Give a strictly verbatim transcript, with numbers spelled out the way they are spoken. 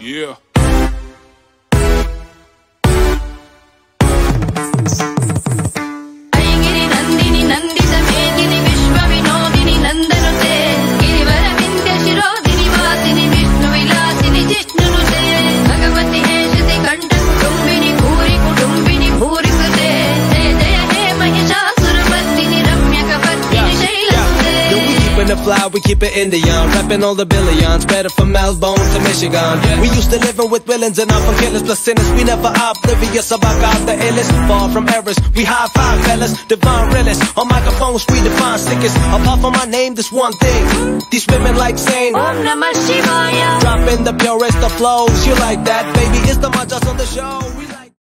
Yeah. The fly, we keep it Indian, rapping all the billions, better from Melbourne to Michigan. We used to living with villains and I'm from killers plus sinners. We never oblivious about God the illest, far from errors. We high five fellas, divine realists. On microphones we define sickest. Apart from my name, this one thing. These women like saying Om Namah Shivaya. Dropping the purest of flows. You like that, baby? It's the manjas on the show. We like